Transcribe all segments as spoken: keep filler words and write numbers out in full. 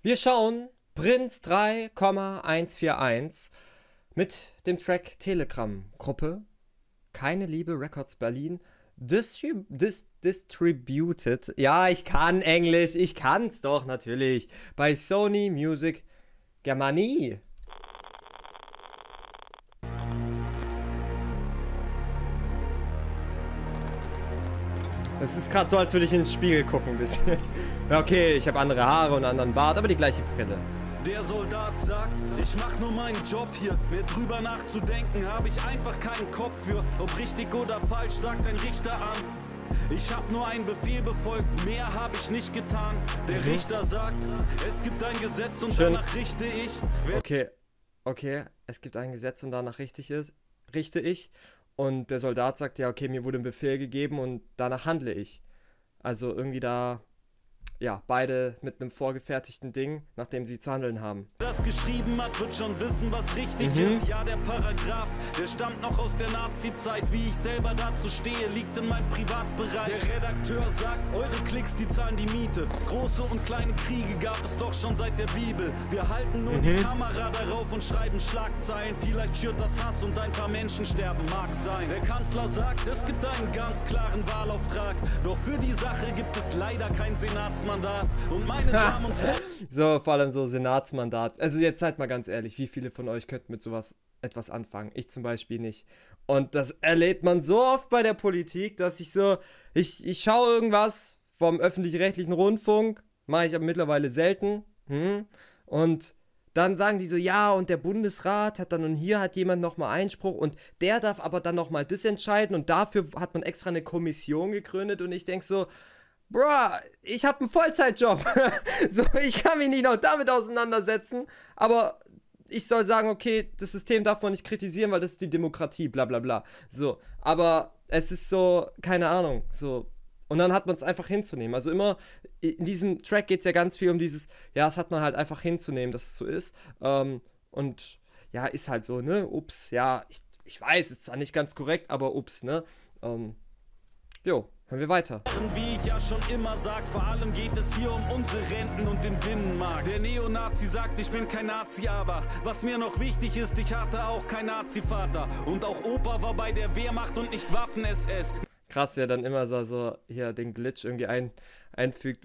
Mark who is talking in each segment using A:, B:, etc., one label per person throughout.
A: Wir schauen Prinz drei Komma eins vier eins mit dem Track Telegram-Gruppe. Keine Liebe Records Berlin. Distrib dis distributed. Ja, ich kann Englisch. Ich kann's doch natürlich. Bei Sony Music Germany. Es ist gerade so, als würde ich ins Spiegel gucken ein bisschen. Okay, ich habe andere Haare und einen anderen Bart, aber die gleiche Brille.
B: Der Soldat sagt, ich mach nur meinen Job hier. Mehr drüber nachzudenken, habe ich einfach keinen Kopf für. Ob richtig oder falsch, sagt ein Richter an. Ich hab nur einen Befehl befolgt, mehr habe ich nicht getan. Der mhm. Richter sagt, es gibt ein Gesetz und Schön. danach richte ich.
A: Okay, okay, es gibt ein Gesetz und danach richte ich, richte ich. Und der Soldat sagt, ja, okay, mir wurde ein Befehl gegeben und danach handle ich. Also irgendwie da, ja, beide mit einem vorgefertigten Ding, nachdem sie zu handeln haben.
B: Das geschrieben hat, wird schon wissen, was richtig
A: mhm.
B: ist. Ja, der Paragraph, der stammt noch aus der Nazi-Zeit. Wie ich selber dazu stehe, liegt in meinem Privatbereich. Der Redakteur sagt, eure Klicks, die zahlen die Miete. Große und kleine Kriege gab es doch schon seit der Bibel. Wir halten nur mhm. die Kamera darauf und schreiben Schlagzeilen. Vielleicht schürt das Hass und ein paar Menschen sterben, mag sein. Der Kanzler sagt, es gibt einen ganz klaren Wahlauftrag. Doch für die Sache gibt es leider kein Senatsmandat. Und meine Damen und Herren.
A: So, vor allem so Senatsmandat. Also jetzt seid mal ganz ehrlich, wie viele von euch könnten mit sowas etwas anfangen? Ich zum Beispiel nicht. Und das erlebt man so oft bei der Politik, dass ich so, ich, ich schaue irgendwas vom öffentlich-rechtlichen Rundfunk, mache ich aber mittlerweile selten. Hm? Und dann sagen die so, ja, und der Bundesrat hat dann, und hier hat jemand nochmal Einspruch und der darf aber dann nochmal das entscheiden und dafür hat man extra eine Kommission gegründet und ich denke so, Bruh, ich habe einen Vollzeitjob. So, ich kann mich nicht noch damit auseinandersetzen, aber ich soll sagen, okay, das System darf man nicht kritisieren, weil das ist die Demokratie, bla bla bla. So, aber es ist so, keine Ahnung, so. Und dann hat man es einfach hinzunehmen. Also immer, in diesem Track geht es ja ganz viel um dieses, ja, das hat man halt einfach hinzunehmen, dass es so ist. Ähm, und ja, ist halt so, ne, ups, ja, ich, ich weiß, ist zwar nicht ganz korrekt, aber ups, ne. Ähm, jo. Hören wir weiter.
B: Wie ich ja schon immer sag, vor allem geht es hier um unsere Renten und den Binnenmarkt. Der Neonazi sagt, ich bin kein Nazi, aber was mir noch wichtig ist, ich hatte auch keinen Nazi-Vater. Und auch Opa war bei der Wehrmacht und nicht Waffen-S S.
A: Krass, ja, dann immer so, so hier den Glitch irgendwie ein, einfügt.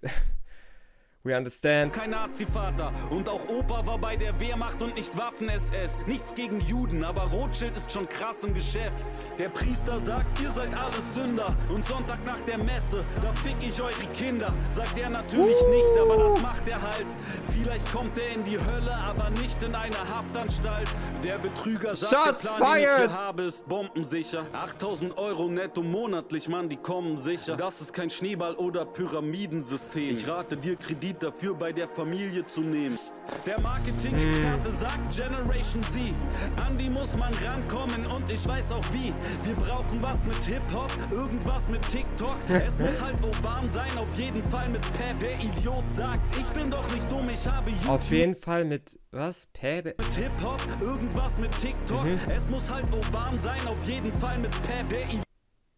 A: We understand.
B: Kein Nazi-Vater und auch Opa war bei der Wehrmacht und nicht Waffen-S S. Nichts gegen Juden, aber Rothschild ist schon krass im Geschäft. Der Priester sagt, ihr seid alles Sünder und Sonntag nach der Messe, da fick ich eure Kinder. Sagt er natürlich uh. nicht, aber das macht er halt. Vielleicht kommt er in die Hölle, aber nicht in einer Haftanstalt. Der Betrüger sagt,
A: Shots
B: der Plan,
A: fired.
B: den ich hier habe, ist bombensicher. achttausend Euro netto monatlich, Mann, die kommen sicher. Das ist kein Schneeball- oder Pyramidensystem. Ich rate dir, Kredit dafür bei der Familie zu nehmen. Der Marketing-Experte sagt Generation Z. An die muss man rankommen und ich weiß auch wie. Wir brauchen was mit Hip-Hop, irgendwas mit TikTok. Es muss halt urban sein, auf jeden Fall mit Pep. Der Idiot sagt, ich bin doch nicht dumm, ich habe YouTube.
A: Auf jeden Fall mit, was? Pep?
B: Mit Hip-Hop, irgendwas mit TikTok. Mhm. Es muss halt urban sein, auf jeden Fall mit Pep. Der Idiot.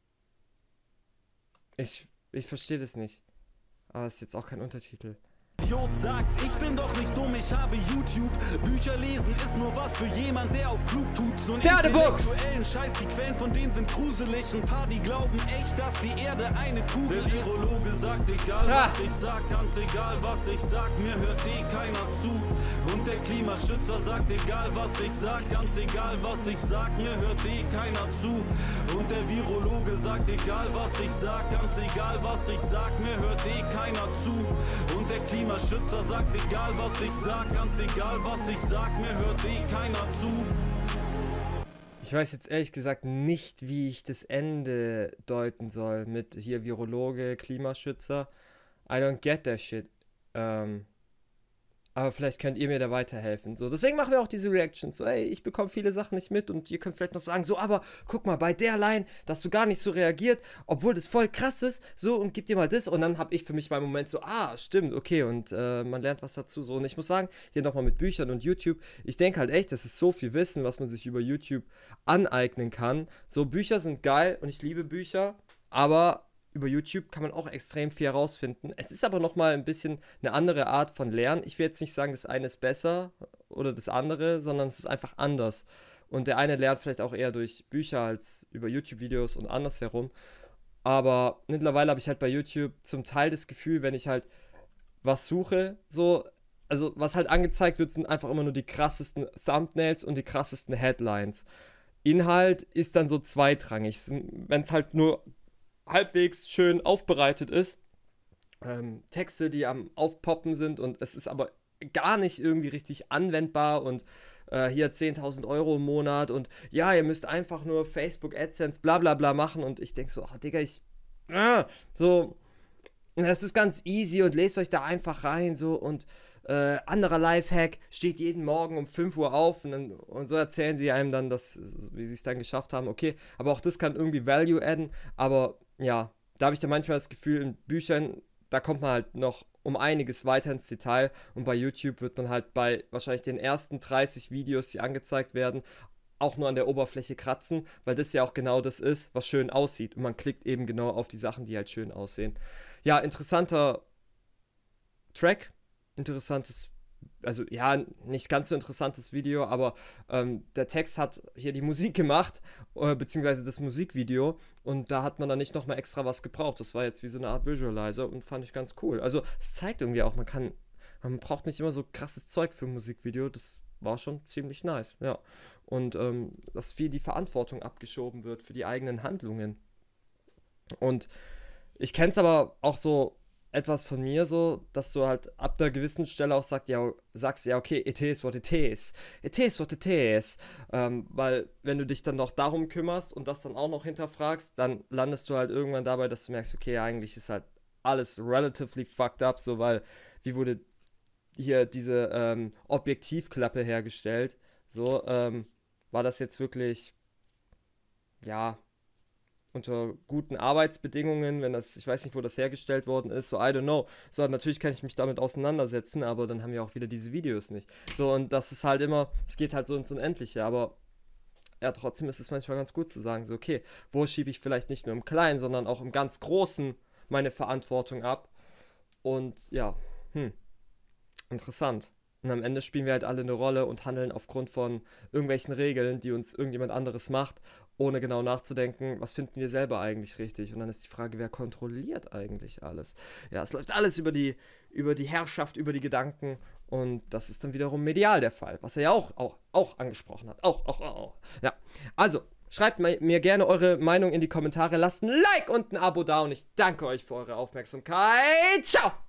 A: Ich, ich verstehe das nicht. Aber es ist jetzt auch kein Untertitel.
B: Idiot sagt, ich bin doch nicht dumm, ich habe YouTube. Bücher lesen ist nur was für jemand, der auf klug tut. So ein intellektuellen Scheiß, die Quellen von denen sind gruselig. Ein paar, die glauben echt, dass die Erde eine Kugel ist. Der Virologe sagt, egal ja. was ich sag, ganz egal was ich sag, mir hört eh keiner zu. Und der Klimaschützer sagt, egal was ich sag, ganz egal was ich sag, mir hört eh keiner zu. Und der Virologe sagt, egal was ich sag, ganz egal was ich sag, mir hört eh keiner zu. Und der Klimaschützer Schützer sagt, egal was ich sag, ganz egal was ich sag, mir hört eh keiner zu.
A: Ich weiß jetzt ehrlich gesagt nicht, wie ich das Ende deuten soll mit hier Virologe, Klimaschützer. I don't get that shit. Ähm, aber vielleicht könnt ihr mir da weiterhelfen. So, deswegen machen wir auch diese Reactions. So, ey, ich bekomme viele Sachen nicht mit und ihr könnt vielleicht noch sagen, so, aber guck mal, bei der Line, dass du gar nicht so reagiert, obwohl das voll krass ist, so, und gib dir mal das. Und dann habe ich für mich meinen Moment so, ah, stimmt, okay, und äh, man lernt was dazu. So, und ich muss sagen, hier nochmal mit Büchern und YouTube, ich denke halt echt, das ist so viel Wissen, was man sich über YouTube aneignen kann. So, Bücher sind geil und ich liebe Bücher, aber über YouTube kann man auch extrem viel herausfinden. Es ist aber nochmal ein bisschen eine andere Art von Lernen. Ich will jetzt nicht sagen, das eine ist besser oder das andere, sondern es ist einfach anders. Und der eine lernt vielleicht auch eher durch Bücher als über YouTube-Videos und andersherum. Aber mittlerweile habe ich halt bei YouTube zum Teil das Gefühl, wenn ich halt was suche, so, also was halt angezeigt wird, sind einfach immer nur die krassesten Thumbnails und die krassesten Headlines. Inhalt ist dann so zweitrangig. Wenn es halt nur halbwegs schön aufbereitet ist, ähm, Texte, die am Aufpoppen sind und es ist aber gar nicht irgendwie richtig anwendbar und äh, hier zehntausend Euro im Monat und ja, ihr müsst einfach nur Facebook AdSense bla bla bla machen und ich denke so, ah, Digga, ich äh, so, das ist ganz easy und lest euch da einfach rein so und äh, anderer Lifehack, steht jeden Morgen um fünf Uhr auf und, dann, und so erzählen sie einem dann, dass, wie sie es dann geschafft haben, okay, aber auch das kann irgendwie Value adden, aber ja, da habe ich dann manchmal das Gefühl, in Büchern, da kommt man halt noch um einiges weiter ins Detail und bei YouTube wird man halt bei wahrscheinlich den ersten dreißig Videos, die angezeigt werden, auch nur an der Oberfläche kratzen, weil das ja auch genau das ist, was schön aussieht und man klickt eben genau auf die Sachen, die halt schön aussehen. Ja, interessanter Track, interessantes, also ja, nicht ganz so interessantes Video, aber ähm, der Text hat hier die Musik gemacht, äh, beziehungsweise das Musikvideo und da hat man dann nicht nochmal extra was gebraucht. Das war jetzt wie so eine Art Visualizer und fand ich ganz cool. Also es zeigt irgendwie auch, man kann, man braucht nicht immer so krasses Zeug für ein Musikvideo, das war schon ziemlich nice, ja. Und ähm, dass viel die Verantwortung abgeschoben wird für die eigenen Handlungen. Und ich kenne es aber auch so etwas von mir so, dass du halt ab einer gewissen Stelle auch sagst, ja, sagst, ja, okay, it is what it is. It is what it is. Ähm, weil wenn du dich dann noch darum kümmerst und das dann auch noch hinterfragst, dann landest du halt irgendwann dabei, dass du merkst, okay, eigentlich ist halt alles relatively fucked up, so, weil wie wurde hier diese ähm, Objektivklappe hergestellt, so, ähm, war das jetzt wirklich, ja, unter guten Arbeitsbedingungen, wenn das, ich weiß nicht, wo das hergestellt worden ist, so, I don't know. So, natürlich kann ich mich damit auseinandersetzen, aber dann haben wir auch wieder diese Videos nicht. So, und das ist halt immer, es geht halt so ins Unendliche, aber ja, trotzdem ist es manchmal ganz gut zu sagen, so, okay, wo schiebe ich vielleicht nicht nur im Kleinen, sondern auch im ganz Großen meine Verantwortung ab und ja, hm, interessant. Und am Ende spielen wir halt alle eine Rolle und handeln aufgrund von irgendwelchen Regeln, die uns irgendjemand anderes macht, ohne genau nachzudenken, was finden wir selber eigentlich richtig. Und dann ist die Frage, wer kontrolliert eigentlich alles? Ja, es läuft alles über die, über die Herrschaft, über die Gedanken und das ist dann wiederum medial der Fall, was er ja auch, auch, auch angesprochen hat. Auch, auch, auch, auch. Ja, also schreibt mir gerne eure Meinung in die Kommentare, lasst ein Like und ein Abo da und ich danke euch für eure Aufmerksamkeit. Ciao!